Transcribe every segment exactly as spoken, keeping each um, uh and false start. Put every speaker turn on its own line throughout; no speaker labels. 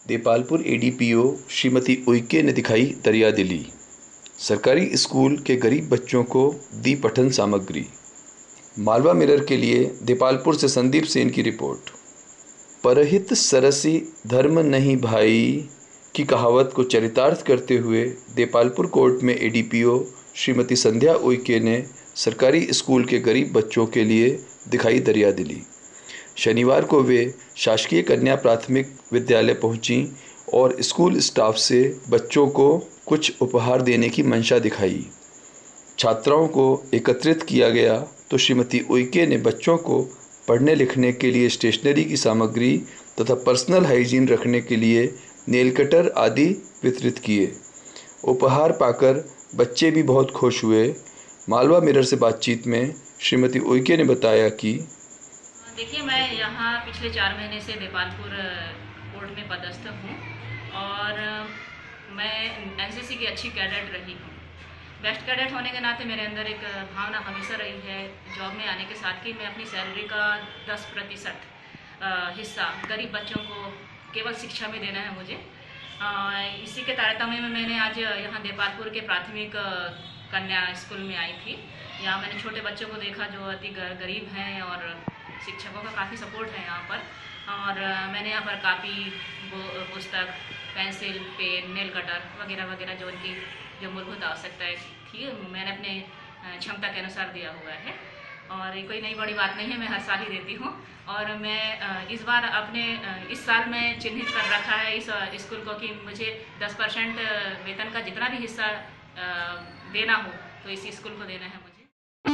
Depalpur A D P O Shrimati Uike ने दिखाई दरियादिली। सरकारी स्कूल के गरीब बच्चों को दी पठन सामग्री। मालवा मिरर के लिए देपालपुर से संदीप सेन की रिपोर्ट। परहित सरसी धर्म नहीं भाई की कहावत को चरितार्थ करते हुए देपालपुर कोर्ट में A D P O Shrimati Sandhya Uike ने सरकारी स्कूल के गरीब बच्चों के लिए दिखाई दरियादिली। शनिवार को वे शासकीय कन्या प्राथमिक विद्यालय पहुंची और स्कूल स्टाफ से बच्चों को कुछ उपहार देने की मंशा दिखाई। छात्राओं को एकत्रित किया गया तो श्रीमती उइके ने बच्चों को पढ़ने लिखने के लिए स्टेशनरी की सामग्री तथा पर्सनल हाइजीन रखने के लिए नेल कटर आदि वितरित किए। उपहार पाकर बच्चे भी बहुत खुश हुए। मालवा मिरर से बातचीत में श्रीमती उइके ने बताया कि
देखिए, मैं यहाँ पिछले चार महीने से देपालपुर कोर्ट में पदस्थ हूँ और मैं एन सी सी की अच्छी कैडेट रही हूँ। बेस्ट कैडेट होने के नाते मेरे अंदर एक भावना हमेशा रही है जॉब में आने के साथ कि मैं अपनी सैलरी का दस प्रतिशत हिस्सा गरीब बच्चों को केवल शिक्षा में देना है मुझे। आ, इसी के तारतम्य में मैंने आज यहाँ देपालपुर के प्राथमिक कन्या स्कूल में आई थी। यहाँ मैंने छोटे बच्चों को देखा जो अति गरीब हैं और शिक्षकों का काफ़ी सपोर्ट है यहाँ पर। और मैंने यहाँ पर कापी, पुस्तक, पेंसिल, पेन, नेल कटर वगैरह वगैरह जो उनकी जो मूलभूत आवश्यकताएँ थी मैंने अपने क्षमता के अनुसार दिया हुआ है। और ये कोई नई बड़ी बात नहीं है, मैं हर साल ही देती हूँ। और मैं इस बार अपने इस साल में चिन्हित कर रखा है इस स्कूल को कि मुझे दस परसेंट वेतन का जितना भी हिस्सा देना हो तो इसी स्कूल को देना है मुझे।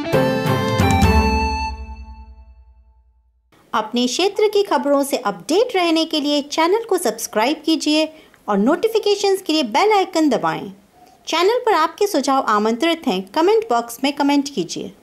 अपने क्षेत्र की खबरों से अपडेट रहने के लिए चैनल को सब्सक्राइब कीजिए और नोटिफिकेशंस के लिए बेल आइकन दबाएं। चैनल पर आपके सुझाव आमंत्रित हैं। कमेंट बॉक्स में कमेंट कीजिए।